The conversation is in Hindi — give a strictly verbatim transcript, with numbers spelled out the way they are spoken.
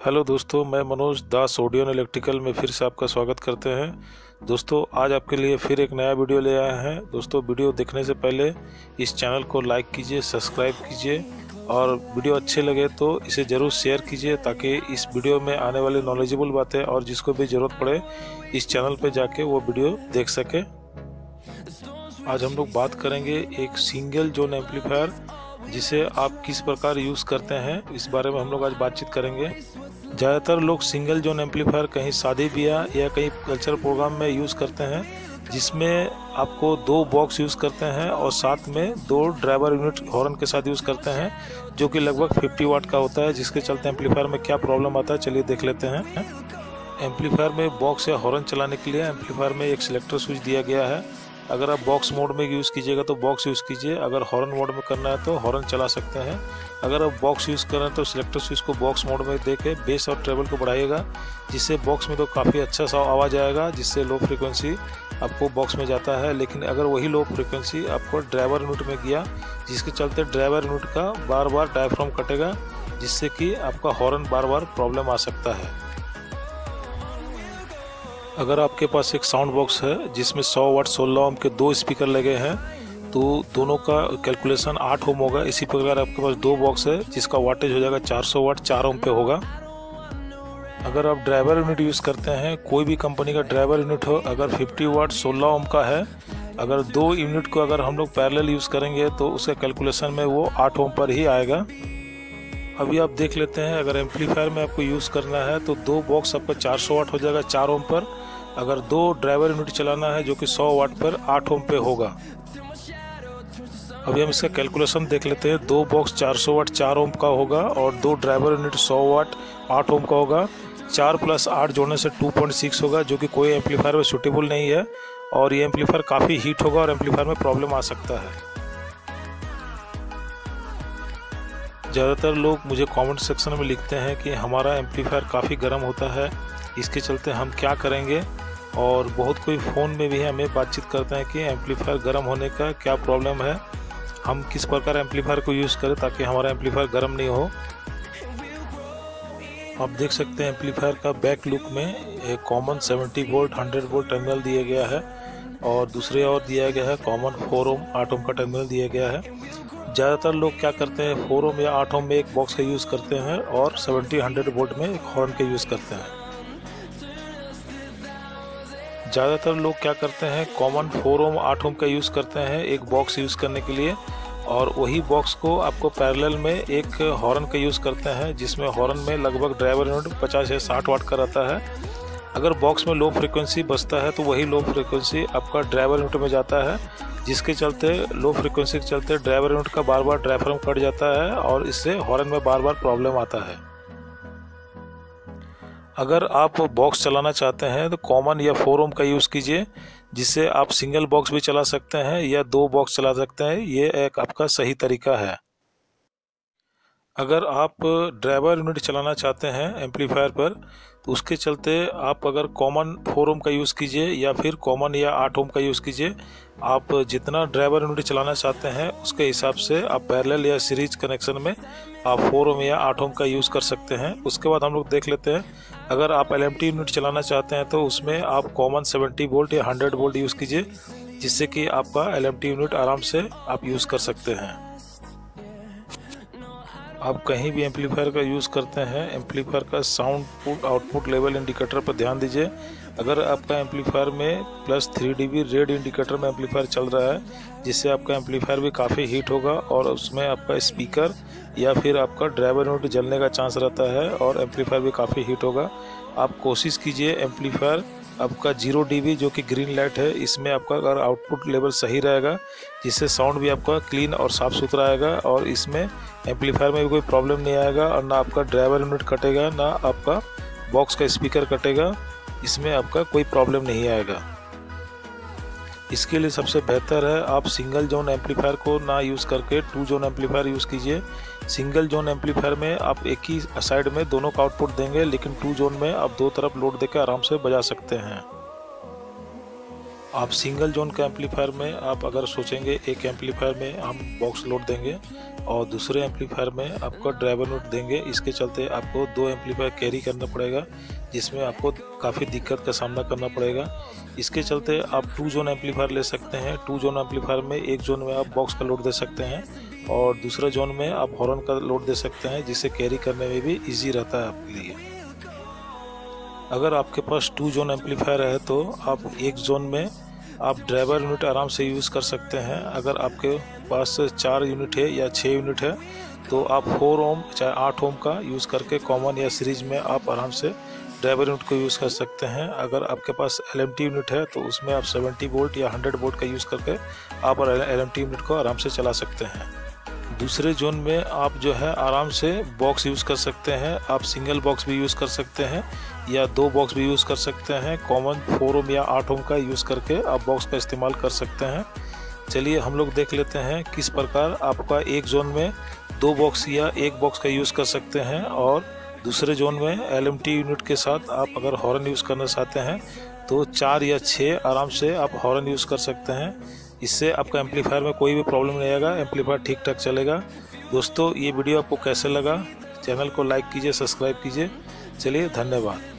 हेलो दोस्तों, मैं मनोज दास ऑडियो इलेक्ट्रिकल में फिर से आपका स्वागत करते हैं। दोस्तों, आज आपके लिए फिर एक नया वीडियो ले आए हैं। दोस्तों, वीडियो देखने से पहले इस चैनल को लाइक कीजिए, सब्सक्राइब कीजिए और वीडियो अच्छे लगे तो इसे ज़रूर शेयर कीजिए ताकि इस वीडियो में आने वाली नॉलेजेबल बातें और जिसको भी ज़रूरत पड़े इस चैनल पर जाके वो वीडियो देख सके। आज हम लोग बात करेंगे एक सिंगल जोन एम्पलीफायर जिसे आप किस प्रकार यूज़ करते हैं, इस बारे में हम लोग आज बातचीत करेंगे। ज़्यादातर लोग सिंगल जोन एम्पलीफायर कहीं शादी ब्याह या कहीं कल्चरल प्रोग्राम में यूज़ करते हैं, जिसमें आपको दो बॉक्स यूज़ करते हैं और साथ में दो ड्राइवर यूनिट हॉर्न के साथ यूज़ करते हैं, जो कि लगभग पचास वाट का होता है। जिसके चलते एम्पलीफायर में क्या प्रॉब्लम आता है, चलिए देख लेते हैं। एम्पलीफायर में बॉक्स या हॉर्न चलाने के लिए एम्पलीफायर में एक सिलेक्टर स्विच दिया गया है। अगर आप बॉक्स मोड में यूज़ कीजिएगा तो बॉक्स यूज़ कीजिए, अगर हॉर्न मोड में करना है तो हॉर्न चला सकते हैं। अगर आप बॉक्स यूज़ कर रहे हैं तो सिलेक्टर स्विच को बॉक्स मोड में देके बेस और ट्रेबल को बढ़ाइएगा, जिससे बॉक्स में तो काफ़ी अच्छा सा आवाज़ आएगा, जिससे लो फ्रीक्वेंसी आपको बॉक्स में जाता है। लेकिन अगर वही लो फ्रीक्वेंसी आपको ड्राइवर यूनिट में गया, जिसके चलते ड्राइवर यूनिट का बार बार डायफ्राम कटेगा, जिससे कि आपका हॉर्न बार बार प्रॉब्लम आ सकता है। अगर आपके पास एक साउंड बॉक्स है जिसमें सौ वाट सोलह ओम के दो स्पीकर लगे हैं, तो दोनों का कैलकुलेशन आठ ओम होगा। इसी प्रकार आपके पास दो बॉक्स है जिसका वाटेज हो जाएगा चार सौ वाट चार ओम पे होगा। अगर आप ड्राइवर यूनिट यूज़ करते हैं, कोई भी कंपनी का ड्राइवर यूनिट हो, अगर पचास वाट सोलह ओम का है, अगर दो यूनिट को अगर हम लोग पैरेलल यूज़ करेंगे तो उसका कैलकुलेशन में वो आठ ओम पर ही आएगा। अभी आप देख लेते हैं, अगर एम्पलीफायर में आपको यूज़ करना है तो दो बॉक्स आपका चार सौ वाट हो जाएगा चार ओम पर। अगर दो ड्राइवर यूनिट चलाना है जो कि सौ वाट पर आठ ओम पे होगा। अभी हम इसका कैलकुलेशन देख लेते हैं। दो बॉक्स चार सौ वाट चार ओम का होगा और दो ड्राइवर यूनिट सौ वाट आठ ओम का होगा। चार प्लस आठ जोड़ने से दो पॉइंट छह होगा, जो कि कोई एम्पलीफायर में सूटेबल नहीं है और ये एम्पलीफायर काफ़ी हीट होगा और एम्पलीफायर में प्रॉब्लम आ सकता है। ज़्यादातर लोग मुझे कमेंट सेक्शन में लिखते हैं कि हमारा एम्पलीफायर काफ़ी गर्म होता है, इसके चलते हम क्या करेंगे। और बहुत कोई फ़ोन में भी हमें बातचीत करते हैं कि एम्पलीफायर गर्म होने का क्या प्रॉब्लम है, हम किस प्रकार एम्पलीफायर को यूज़ करें ताकि हमारा एम्पलीफायर गर्म नहीं हो। आप देख सकते हैं एम्पलीफायर का बैक लुक में एक कॉमन सत्तर वोल्ट हंड्रेड वोल्ट टर्मिनल दिया गया है और दूसरे और दिया गया है कॉमन फोर ओम आठ ओम का टर्मिनल दिया गया है। ज़्यादातर लोग क्या करते हैं, फोर ओम या आठ ओम में एक बॉक्स का यूज़ करते हैं और सत्तर हंड्रेड वोल्ट में एक हॉर्न का यूज़ करते हैं। ज़्यादातर लोग क्या करते हैं, कॉमन फोर ओम आठ ओम का यूज़ करते हैं एक बॉक्स यूज़ करने के लिए, और वही बॉक्स को आपको पैरेलल में एक हॉर्न का यूज़ करते हैं, जिसमें हॉर्न में लगभग ड्राइवर यूनिट पचास या साठ वाट का रहता है। अगर बॉक्स में लो फ्रीक्वेंसी बचता है तो वही लो फ्रीक्वेंसी आपका ड्राइवर यूनिट में जाता है, जिसके चलते लो फ्रीक्वेंसी के चलते ड्राइवर यूनिट का बार बार डायफ्राम कट जाता है और इससे हॉर्न में बार बार प्रॉब्लम आता है। अगर आप बॉक्स चलाना चाहते हैं तो कॉमन या फोर ओम का यूज़ कीजिए, जिससे आप सिंगल बॉक्स भी चला सकते हैं या दो बॉक्स चला सकते हैं। ये एक आपका सही तरीका है। अगर आप ड्राइवर यूनिट चलाना चाहते हैं एम्पलीफायर पर, तो उसके चलते आप अगर कॉमन फोर ओम का यूज़ कीजिए या फिर कॉमन या आठ ओम का यूज़ कीजिए। आप जितना ड्राइवर यूनिट चलाना चाहते हैं उसके हिसाब से आप पैरेलल या सीरीज कनेक्शन में आप फोर ओम या आठ ओम का यूज़ कर सकते हैं। उसके बाद हम लोग देख लेते हैं, अगर आप एल एम टी यूनिट चलाना चाहते हैं तो उसमें आप कॉमन सत्तर वोल्ट या हंड्रेड वोल्ट यूज़ कीजिए, जिससे कि आपका एल एम टी यूनिट आराम से आप यूज़ कर सकते हैं। आप कहीं भी एम्पलीफायर का यूज़ करते हैं, एम्पलीफायर का sound put output level indicator पर ध्यान दीजिए। अगर आपका एम्पलीफायर में plus three D B red indicator में एम्पलीफायर चल रहा है, जिससे आपका एम्पलीफायर भी काफ़ी हीट होगा और उसमें आपका स्पीकर या फिर आपका ड्राइवर यूनिट जलने का चांस रहता है और एम्पलीफायर भी काफ़ी हीट होगा। आप कोशिश कीजिए एम्पलीफायर आपका जीरो डी बी जो कि ग्रीन लाइट है, इसमें आपका अगर आउटपुट लेवल सही रहेगा, जिससे साउंड भी आपका क्लीन और साफ़ सुथरा आएगा और इसमें एम्पलीफायर में भी कोई प्रॉब्लम नहीं आएगा और ना आपका ड्राइवर यूनिट कटेगा, ना आपका बॉक्स का स्पीकर कटेगा, इसमें आपका कोई प्रॉब्लम नहीं आएगा। इसके लिए सबसे बेहतर है आप सिंगल जोन एम्पलीफायर को ना यूज़ करके टू जोन एम्पलीफायर यूज़ कीजिए। सिंगल जोन एम्पलीफायर में आप एक ही साइड में दोनों का आउटपुट देंगे, लेकिन टू जोन में आप दो तरफ लोड देकर आराम से बजा सकते हैं। आप सिंगल जोन का एम्पलीफायर में आप अगर सोचेंगे एक एम्पलीफायर में हम बॉक्स लोड देंगे और दूसरे एम्पलीफायर में आपको ड्राइवर नोट देंगे, इसके चलते आपको दो एम्पलीफायर कैरी करना पड़ेगा, जिसमें आपको काफ़ी दिक्कत का सामना करना पड़ेगा। इसके चलते आप टू जोन एम्पलीफायर ले सकते हैं। टू जोन एम्पलीफायर में एक जोन में आप बॉक्स का लोड दे सकते हैं और दूसरे जोन में आप हॉर्न का लोड दे सकते हैं, जिससे कैरी करने में भी ईजी रहता है आपके लिए। अगर आपके पास टू जोन एम्पलीफायर है तो आप एक जोन में आप ड्राइवर यूनिट आराम से यूज़ कर सकते हैं। अगर आपके पास चार यूनिट है या छः यूनिट है तो आप फोर ओम चाहे आठ ओम का यूज़ करके कॉमन या सीरीज में आप आराम से ड्राइवर यूनिट को यूज़ कर सकते हैं। अगर आपके पास एल एम टी यूनिट है तो उसमें आप सेवेंटी वोल्ट या हंड्रेड वोल्ट का यूज़ करके आप एल एम टी यूनिट को आराम से चला सकते हैं। दूसरे जोन में आप जो है आराम से बॉक्स यूज़ कर सकते हैं। आप सिंगल बॉक्स भी यूज़ कर सकते हैं या दो बॉक्स भी यूज़ कर सकते हैं। कॉमन फोर ओम या आठ ओम का यूज़ करके आप बॉक्स का इस्तेमाल कर सकते हैं। चलिए हम लोग देख लेते हैं किस प्रकार आपका एक जोन में दो बॉक्स या एक बॉक्स का यूज़ कर सकते हैं और दूसरे जोन में एल एम टी यूनिट के साथ आप अगर हॉर्न यूज़ करना चाहते हैं तो चार या छः आराम से आप हॉर्न यूज़ कर सकते हैं। इससे आपका एम्पलीफायर में कोई भी प्रॉब्लम नहीं आएगा, एम्पलीफायर ठीक ठाक चलेगा। दोस्तों ये वीडियो आपको कैसे लगा, चैनल को लाइक कीजिए, सब्सक्राइब कीजिए। चलिए धन्यवाद।